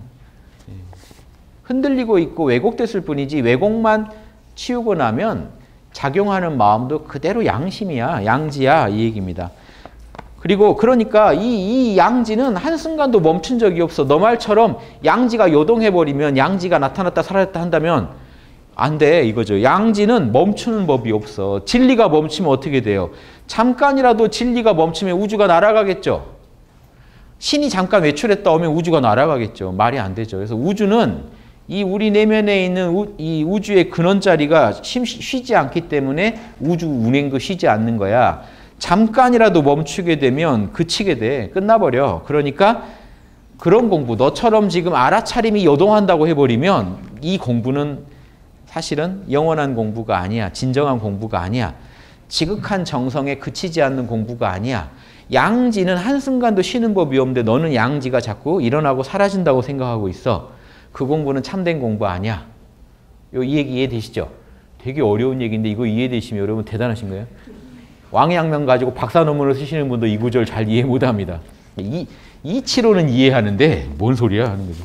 흔들리고 있고 왜곡됐을 뿐이지 왜곡만 치우고 나면 작용하는 마음도 그대로 양심이야. 양지야. 이 얘기입니다. 그리고 그러니까 이 양지는 한순간도 멈춘 적이 없어. 너 말처럼 양지가 요동해버리면 양지가 나타났다 사라졌다 한다면 안 돼 이거죠. 양지는 멈추는 법이 없어. 진리가 멈추면 어떻게 돼요? 잠깐이라도 진리가 멈추면 우주가 날아가겠죠. 신이 잠깐 외출했다 오면 우주가 날아가겠죠. 말이 안 되죠. 그래서 우주는 이 우리 내면에 있는 이 우주의 근원 자리가 쉬지 않기 때문에 우주 운행도 쉬지 않는 거야. 잠깐이라도 멈추게 되면 그치게 돼. 끝나버려. 그러니까 그런 공부, 너처럼 지금 알아차림이 요동한다고 해버리면 이 공부는 사실은 영원한 공부가 아니야. 진정한 공부가 아니야. 지극한 정성에 그치지 않는 공부가 아니야. 양지는 한순간도 쉬는 법이 없는데 너는 양지가 자꾸 일어나고 사라진다고 생각하고 있어. 그 공부는 참된 공부 아니야. 이 얘기 이해되시죠? 되게 어려운 얘기인데 이거 이해되시면 여러분 대단하신 거예요. 왕양명 가지고 박사 논문을 쓰시는 분도 이 구절 잘 이해 못합니다. 이치로는 이해하는데 뭔 소리야 하는 거죠.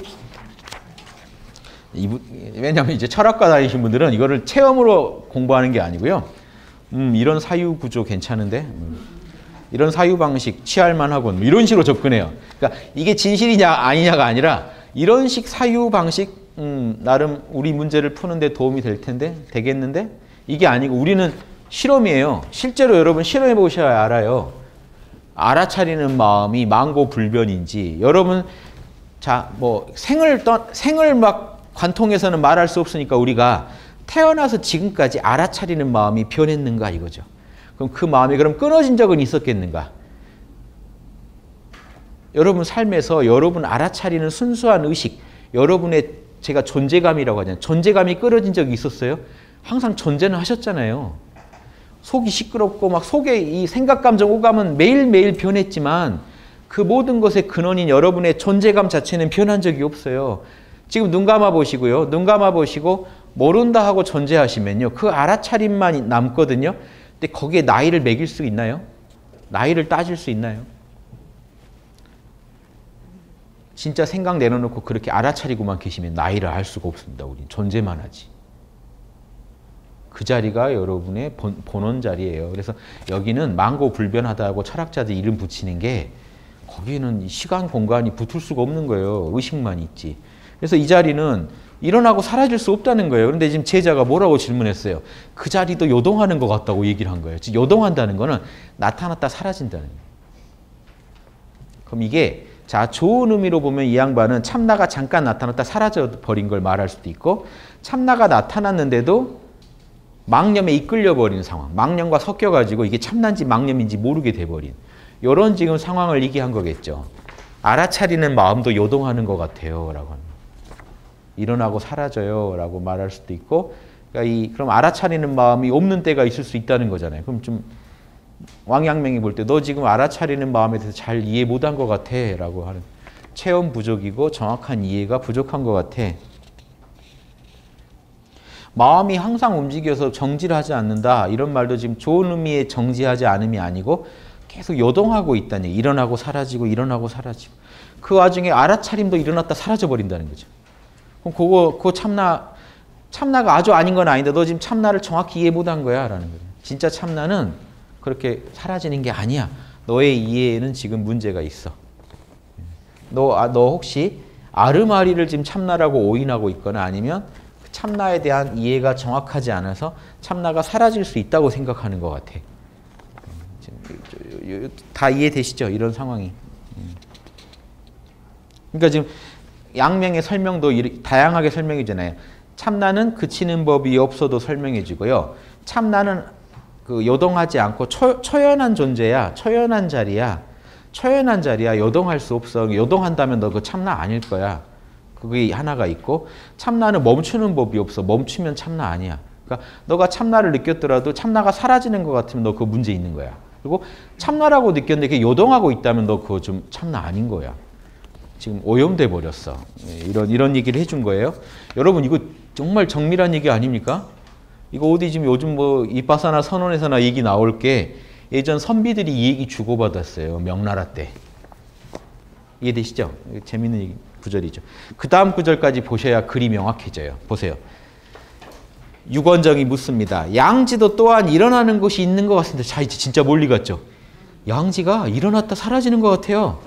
왜냐하면 이제 철학과 다니신 분들은 이거를 체험으로 공부하는 게 아니고요. 이런 사유 구조 괜찮은데 이런 사유 방식 취할만 하군 이런 식으로 접근해요. 그러니까 이게 진실이냐 아니냐가 아니라 이런 식 사유 방식 나름 우리 문제를 푸는데 도움이 될 텐데 되겠는데 이게 아니고 우리는 실험이에요. 실제로 여러분 실험해 보셔야 알아요. 알아차리는 마음이 망고불변인지 여러분 자 뭐 생을 막 관통해서는 말할 수 없으니까 우리가 태어나서 지금까지 알아차리는 마음이 변했는가 이거죠. 그럼 그 마음이 그럼 끊어진 적은 있었겠는가? 여러분 삶에서 여러분 알아차리는 순수한 의식, 여러분의 제가 존재감이라고 하잖아요. 존재감이 끊어진 적이 있었어요? 항상 존재는 하셨잖아요. 속이 시끄럽고 막 속에 이 생각, 감정, 오감은 매일매일 변했지만 그 모든 것의 근원인 여러분의 존재감 자체는 변한 적이 없어요. 지금 눈 감아 보시고요. 눈 감아 보시고 모른다 하고 존재하시면요. 그 알아차림만 남거든요. 근데 거기에 나이를 매길 수 있나요? 나이를 따질 수 있나요? 진짜 생각 내려놓고 그렇게 알아차리고만 계시면 나이를 알 수가 없습니다. 우리는 존재만 하지. 그 자리가 여러분의 본원 자리예요. 그래서 여기는 망고불변하다고 철학자들 이름 붙이는 게 거기는 시간, 공간이 붙을 수가 없는 거예요. 의식만 있지. 그래서 이 자리는 일어나고 사라질 수 없다는 거예요. 그런데 지금 제자가 뭐라고 질문했어요? 그 자리도 요동하는 것 같다고 얘기를 한 거예요. 즉 요동한다는 거는 나타났다 사라진다는 거예요. 그럼 이게 자 좋은 의미로 보면 이 양반은 참나가 잠깐 나타났다 사라져 버린 걸 말할 수도 있고 참나가 나타났는데도 망념에 이끌려 버린 상황, 망념과 섞여가지고 이게 참나인지 망념인지 모르게 돼버린 이런 지금 상황을 얘기한 거겠죠. 알아차리는 마음도 요동하는 것 같아요 라고 합니다. 일어나고 사라져요 라고 말할 수도 있고 그러니까 그럼 알아차리는 마음이 없는 때가 있을 수 있다는 거잖아요. 그럼 좀 왕양명이 볼 때 너 지금 알아차리는 마음에 대해서 잘 이해 못한 것 같아 라고 하는 체험 부족이고 정확한 이해가 부족한 것 같아. 마음이 항상 움직여서 정지를 하지 않는다. 이런 말도 지금 좋은 의미의 정지하지 않음이 아니고 계속 요동하고 있다니. 일어나고 사라지고 일어나고 사라지고. 그 와중에 알아차림도 일어났다 사라져 버린다는 거죠. 그럼 그거 참나가 아주 아닌 건 아닌데 너 지금 참나를 정확히 이해 못한 거야 라는 거예요. 진짜 참나는 그렇게 사라지는 게 아니야. 너의 이해에는 지금 문제가 있어. 너 혹시 아르마리를 지금 참나라고 오인하고 있거나 아니면 참나에 대한 이해가 정확하지 않아서 참나가 사라질 수 있다고 생각하는 것 같아. 다 이해되시죠? 이런 상황이. 그러니까 지금 양명의 설명도 다양하게 설명이잖아요. 참나는 그치는 법이 없어도 설명해주고요. 참나는 그 요동하지 않고 초연한 존재야. 초연한 자리야. 초연한 자리야. 요동할 수 없어. 요동한다면 너 그 참나 아닐 거야. 그게 하나가 있고 참나는 멈추는 법이 없어. 멈추면 참나 아니야. 그러니까 너가 참나를 느꼈더라도 참나가 사라지는 것 같으면 너 그 문제 있는 거야. 그리고 참나라고 느꼈는데 그게 요동하고 있다면 너 그거 좀 참나 아닌 거야. 지금 오염돼 버렸어. 이런 얘기를 해준 거예요. 여러분 이거 정말 정밀한 얘기 아닙니까? 이거 어디 지금 요즘 뭐 이빠사나 선원에서나 얘기 나올 게 예전 선비들이 이 얘기 주고받았어요. 명나라 때. 이해되시죠? 재밌는 얘기. 구절이죠. 그 다음 구절까지 보셔야 글이 명확해져요. 보세요. 유권정이 묻습니다. 양지도 또한 일어나는 것이 있는 것 같습니다. 자, 이제 진짜 멀리 갔죠. 양지가 일어났다 사라지는 것 같아요.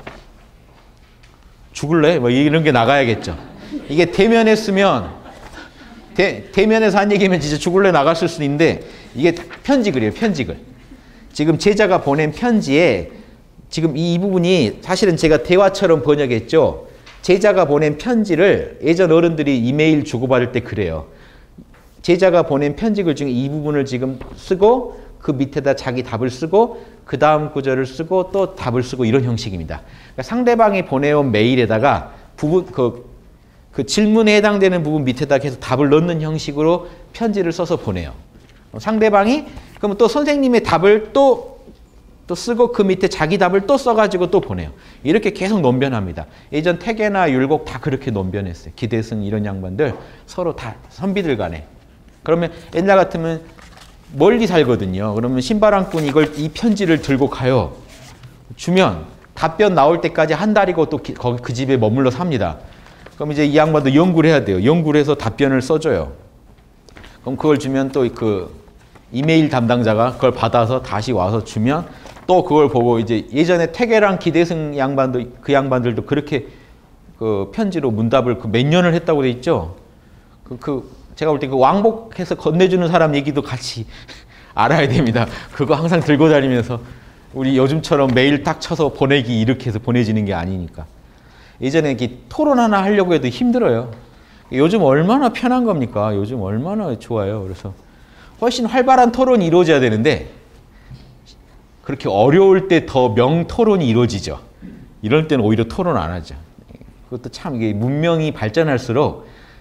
죽을래? 뭐 이런 게 나가야겠죠. 이게 대면에 쓰면 대면에서 한 얘기면 진짜 죽을래 나갔을 수도 있는데 이게 편지글이에요. 편지글. 지금 제자가 보낸 편지에 지금 이 부분이 사실은 제가 대화처럼 번역했죠. 제자가 보낸 편지를 예전 어른들이 이메일 주고받을 때 그래요. 제자가 보낸 편지글 중에 이 부분을 지금 쓰고 그 밑에다 자기 답을 쓰고 그 다음 구절을 쓰고 또 답을 쓰고 이런 형식입니다. 그러니까 상대방이 보내온 메일에다가 부분 그 질문에 해당되는 부분 밑에다 계속 답을 넣는 형식으로 편지를 써서 보내요. 상대방이 그러면 또 선생님의 답을 또 쓰고 그 밑에 자기 답을 또 써가지고 또 보내요. 이렇게 계속 논변합니다. 예전 태계나 율곡 다 그렇게 논변했어요. 기대승 이런 양반들 서로 다 선비들 간에. 그러면 옛날 같으면 멀리 살거든요. 그러면 신바람꾼이 이 편지를 들고 가요. 주면 답변 나올 때까지 한 달이고 또 거기 그 집에 머물러 삽니다. 그럼 이제 이 양반도 연구를 해야 돼요. 연구를 해서 답변을 써줘요. 그럼 그걸 주면 또 그 이메일 담당자가 그걸 받아서 다시 와서 주면 또 그걸 보고 이제 예전에 태계랑 기대승 그 양반들도 그렇게 그 편지로 문답을 몇 년을 했다고 돼 있죠. 제가 볼 때 그 왕복해서 건네주는 사람 얘기도 같이 알아야 됩니다. 그거 항상 들고 다니면서 우리 요즘처럼 메일 딱 쳐서 보내기 이렇게 해서 보내지는 게 아니니까. 예전에 이렇게 토론 하나 하려고 해도 힘들어요. 요즘 얼마나 편한 겁니까? 요즘 얼마나 좋아요. 그래서 훨씬 활발한 토론이 이루어져야 되는데 그렇게 어려울 때 더 명토론이 이루어지죠. 이럴 때는 오히려 토론 안 하죠. 그것도 참 이게 문명이 발전할수록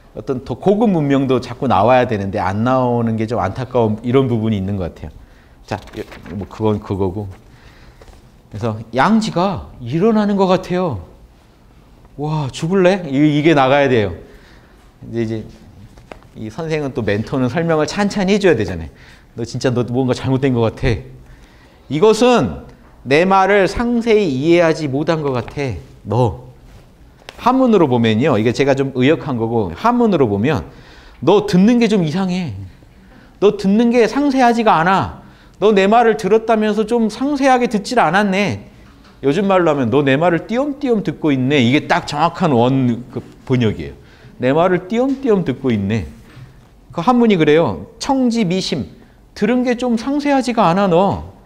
어떤 더 고급 문명도 자꾸 나와야 되는데 안 나오는 게 좀 안타까운 이런 부분이 있는 것 같아요. 자, 뭐 그건 그거고. 그래서 양지가 일어나는 것 같아요. 와, 죽을래? 이게 나가야 돼요. 이제 이 선생은 또 멘토는 설명을 찬찬히 해줘야 되잖아요. 너 진짜 너 뭔가 잘못된 것 같아. 이것은 내 말을 상세히 이해하지 못한 것 같아. 너. 한문으로 보면요. 이게 제가 좀 의역한 거고 한문으로 보면 너 듣는 게 좀 이상해. 너 듣는 게 상세하지가 않아. 너 내 말을 들었다면서 좀 상세하게 듣질 않았네. 요즘 말로 하면 너 내 말을 띄엄띄엄 듣고 있네. 이게 딱 정확한 번역이에요. 내 말을 띄엄띄엄 듣고 있네. 그 한문이 그래요. 청지미심. 들은 게 좀 상세하지가 않아 너.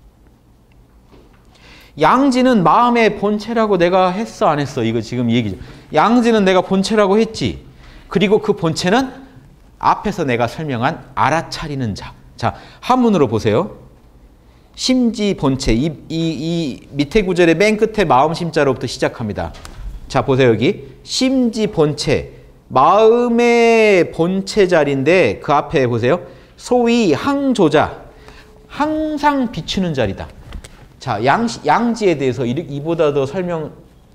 양지는 마음의 본체라고 내가 했어 안 했어? 이거 지금 얘기죠. 양지는 내가 본체라고 했지. 그리고 그 본체는 앞에서 내가 설명한 알아차리는 자. 자, 한문으로 보세요. 심지 본체. 이 밑에 구절의 맨 끝에 마음 심자로부터 시작합니다. 자, 보세요 여기. 심지 본체. 마음의 본체 자리인데 그 앞에 보세요. 소위 항조자. 항상 비추는 자리다. 자, 양지에 대해서 이보다 더 설명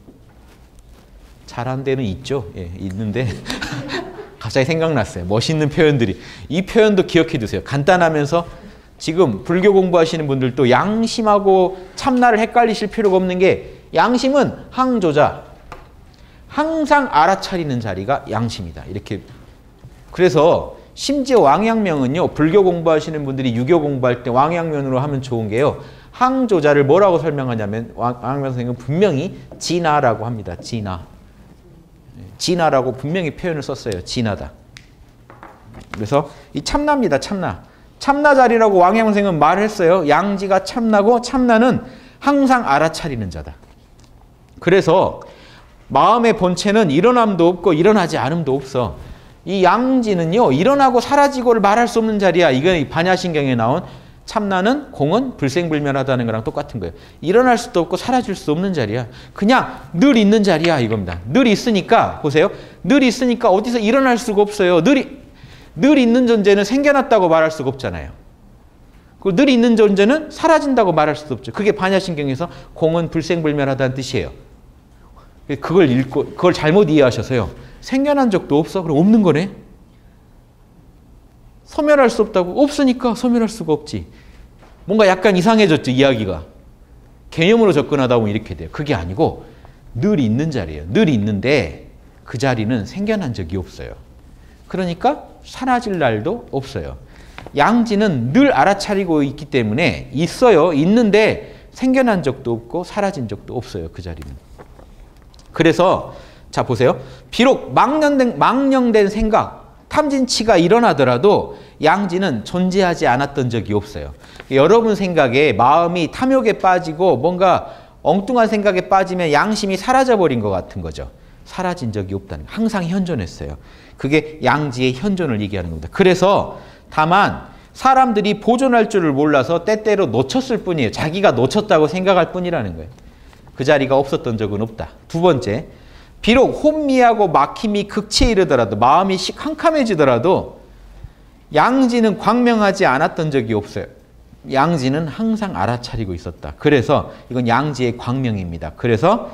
잘한 데는 있죠. 예, 있는데 갑자기 생각났어요. 멋있는 표현들이. 이 표현도 기억해 두세요. 간단하면서 지금 불교 공부하시는 분들도 양심하고 참나를 헷갈리실 필요가 없는 게 양심은 항조자. 항상 알아차리는 자리가 양심이다. 이렇게. 그래서 심지어 왕양명은요. 불교 공부하시는 분들이 유교 공부할 때 왕양면으로 하면 좋은 게요. 항조자를 뭐라고 설명하냐면 왕양명 선생님은 분명히 진화라고 합니다. 진화. 진화라고 분명히 표현을 썼어요. 진화다. 그래서 이 참나입니다. 참나. 참나 자리라고 왕양명 선생님은 말을 했어요. 양지가 참나고 참나는 항상 알아차리는 자다. 그래서 마음의 본체는 일어남도 없고 일어나지 않음도 없어. 이 양지는요. 일어나고 사라지고를 말할 수 없는 자리야. 이건 반야신경에 나온 참나는 공은 불생불멸하다는 거랑 똑같은 거예요. 일어날 수도 없고 사라질 수 없는 자리야. 그냥 늘 있는 자리야 이겁니다. 늘 있으니까 보세요. 늘 있으니까 어디서 일어날 수가 없어요. 늘 있는 존재는 생겨났다고 말할 수가 없잖아요. 늘 있는 존재는 사라진다고 말할 수도 없죠. 그게 반야신경에서 공은 불생불멸하다는 뜻이에요. 그걸 읽고 그걸 잘못 이해하셔서요. 생겨난 적도 없어? 그럼 없는 거네? 소멸할 수 없다고? 없으니까 소멸할 수가 없지. 뭔가 약간 이상해졌죠, 이야기가. 개념으로 접근하다 보면 이렇게 돼요. 그게 아니고 늘 있는 자리예요. 늘 있는데 그 자리는 생겨난 적이 없어요. 그러니까 사라질 날도 없어요. 양지는 늘 알아차리고 있기 때문에 있어요. 있는데 생겨난 적도 없고 사라진 적도 없어요. 그 자리는. 그래서 자 보세요. 비록 망령된 생각, 탐진치가 일어나더라도 양지는 존재하지 않았던 적이 없어요. 여러분 생각에 마음이 탐욕에 빠지고 뭔가 엉뚱한 생각에 빠지면 양심이 사라져버린 것 같은 거죠. 사라진 적이 없다는 거예요. 항상 현존했어요. 그게 양지의 현존을 얘기하는 겁니다. 그래서 다만 사람들이 보존할 줄을 몰라서 때때로 놓쳤을 뿐이에요. 자기가 놓쳤다고 생각할 뿐이라는 거예요. 그 자리가 없었던 적은 없다. 두 번째, 비록 혼미하고 막힘이 극치에 이르더라도 마음이 캄캄해지더라도 양지는 광명하지 않았던 적이 없어요. 양지는 항상 알아차리고 있었다. 그래서 이건 양지의 광명입니다. 그래서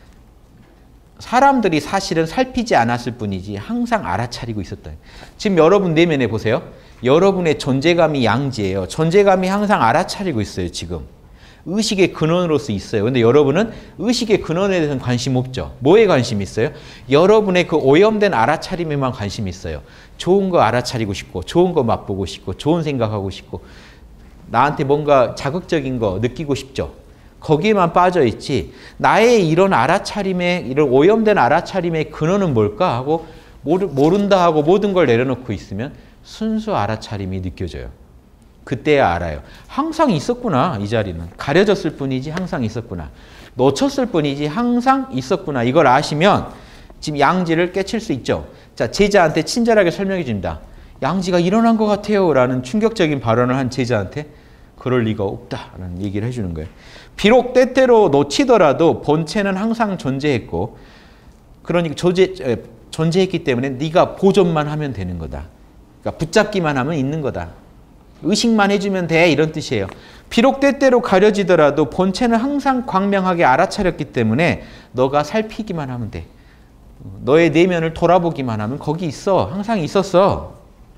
사람들이 사실은 살피지 않았을 뿐이지 항상 알아차리고 있었다. 지금 여러분 내면에 보세요. 여러분의 존재감이 양지예요. 존재감이 항상 알아차리고 있어요. 지금. 의식의 근원으로서 있어요. 근데 여러분은 의식의 근원에 대해서는 관심 없죠. 뭐에 관심 있어요? 여러분의 그 오염된 알아차림에만 관심이 있어요. 좋은 거 알아차리고 싶고 좋은 거 맛보고 싶고 좋은 생각하고 싶고 나한테 뭔가 자극적인 거 느끼고 싶죠. 거기에만 빠져있지 나의 이런 알아차림의 이런 오염된 알아차림의 근원은 뭘까 하고 모른다 하고 모든 걸 내려놓고 있으면 순수 알아차림이 느껴져요. 그때야 알아요. 항상 있었구나. 이 자리는. 가려졌을 뿐이지 항상 있었구나. 놓쳤을 뿐이지 항상 있었구나. 이걸 아시면 지금 양지를 깨칠 수 있죠. 자, 제자한테 친절하게 설명해 줍니다. 양지가 일어난 것 같아요. 라는 충격적인 발언을 한 제자한테 그럴 리가 없다라는 얘기를 해주는 거예요. 비록 때때로 놓치더라도 본체는 항상 존재했고 그러니까 존재했기 때문에 네가 보존만 하면 되는 거다. 그러니까 붙잡기만 하면 있는 거다. 의식만 해주면 돼, 이런 뜻이에요. 비록 때때로 가려지더라도 본체는 항상 광명하게 알아차렸기 때문에 너가 살피기만 하면 돼. 너의 내면을 돌아보기만 하면 거기 있어. 항상 있었어.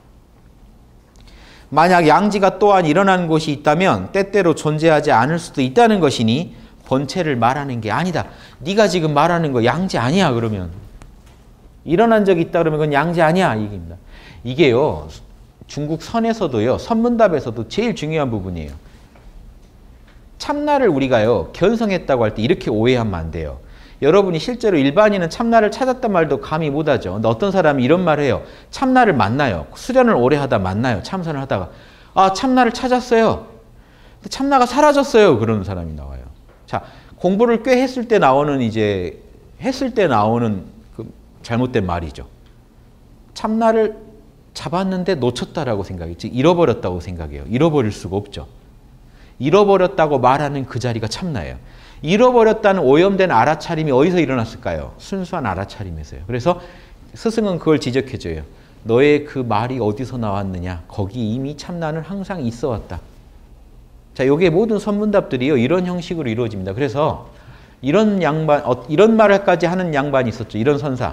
만약 양지가 또한 일어나는 곳이 있다면 때때로 존재하지 않을 수도 있다는 것이니 본체를 말하는 게 아니다. 네가 지금 말하는 거 양지 아니야, 그러면. 일어난 적이 있다 그러면 그건 양지 아니야, 이 얘기입니다. 이게요, 중국 선에서도요, 선문답에서도 제일 중요한 부분이에요. 참나를 우리가요, 견성했다고 할 때 이렇게 오해하면 안 돼요. 여러분이 실제로 일반인은 참나를 찾았단 말도 감히 못하죠. 근데 어떤 사람이 이런 말을 해요. 참나를 만나요. 수련을 오래 하다 만나요. 참선을 하다가. 아, 참나를 찾았어요. 근데 참나가 사라졌어요. 그런 사람이 나와요. 자, 공부를 꽤 했을 때 나오는 그 잘못된 말이죠. 참나를 잡았는데 놓쳤다라고 생각해요. 즉 잃어버렸다고 생각해요. 잃어버릴 수가 없죠. 잃어버렸다고 말하는 그 자리가 참나예요. 잃어버렸다는 오염된 알아차림이 어디서 일어났을까요? 순수한 알아차림에서요. 그래서 스승은 그걸 지적해줘요. 너의 그 말이 어디서 나왔느냐? 거기 이미 참나는 항상 있어 왔다. 자, 요게 모든 선문답들이요, 이런 형식으로 이루어집니다. 그래서 이런 말까지 하는 양반이 있었죠. 이런 선사.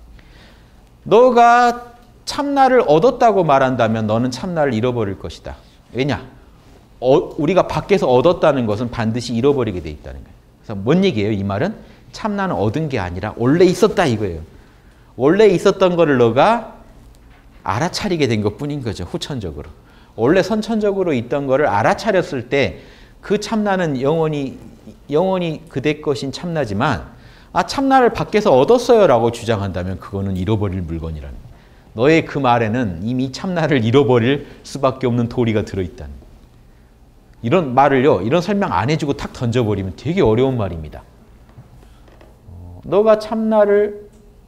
너가 참나를 얻었다고 말한다면 너는 참나를 잃어버릴 것이다. 왜냐? 우리가 밖에서 얻었다는 것은 반드시 잃어버리게 돼 있다는 거예요. 그래서 뭔 얘기예요? 이 말은 참나는 얻은 게 아니라 원래 있었다 이거예요. 원래 있었던 거를 너가 알아차리게 된 것뿐인 거죠. 후천적으로. 원래 선천적으로 있던 거를 알아차렸을 때 그 참나는 영원히 그대 것인 참나지만, 아, 참나를 밖에서 얻었어요 라고 주장한다면 그거는 잃어버릴 물건이라는 거예요. 너의 그 말에는 이미 참나를 잃어버릴 수밖에 없는 도리가 들어있다는 거예요. 이런 말을요, 이런 설명 안 해주고 탁 던져버리면 되게 어려운 말입니다. 너가 참나를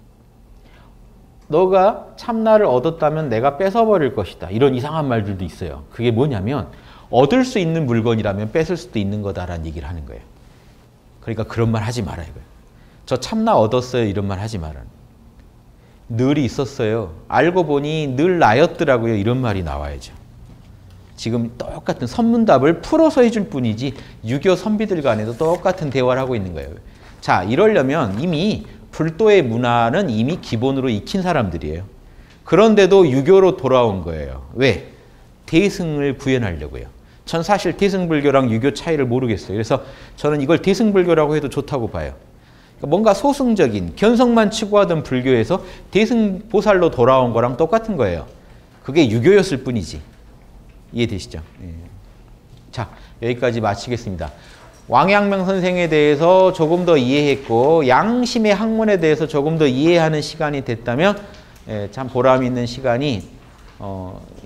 얻었다면 내가 뺏어버릴 것이다. 이런 이상한 말들도 있어요. 그게 뭐냐면 얻을 수 있는 물건이라면 뺏을 수도 있는 거다라는 얘기를 하는 거예요. 그러니까 그런 말 하지 말아요. 저 참나 얻었어요. 이런 말 하지 말아요. 늘이 있었어요. 알고 보니 늘 나였더라고요. 이런 말이 나와야죠. 지금 똑같은 선문답을 풀어서 해줄 뿐이지 유교 선비들 간에도 똑같은 대화를 하고 있는 거예요. 자, 이러려면 이미 불도의 문화는 이미 기본으로 익힌 사람들이에요. 그런데도 유교로 돌아온 거예요. 왜? 대승을 구현하려고요. 전 사실 대승불교랑 유교 차이를 모르겠어요. 그래서 저는 이걸 대승불교라고 해도 좋다고 봐요. 그러니까 뭔가 소승적인 견성만 추구하던 불교에서 대승보살로 돌아온 거랑 똑같은 거예요. 그게 유교였을 뿐이지. 이해되시죠? 예. 자, 여기까지 마치겠습니다. 왕양명 선생에 대해서 조금 더 이해했고 양심의 학문에 대해서 조금 더 이해하는 시간이 됐다면 참 보람 있는 시간이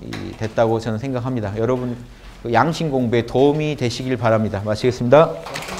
됐다고 저는 생각합니다. 여러분 양심 공부에 도움이 되시길 바랍니다. 마치겠습니다.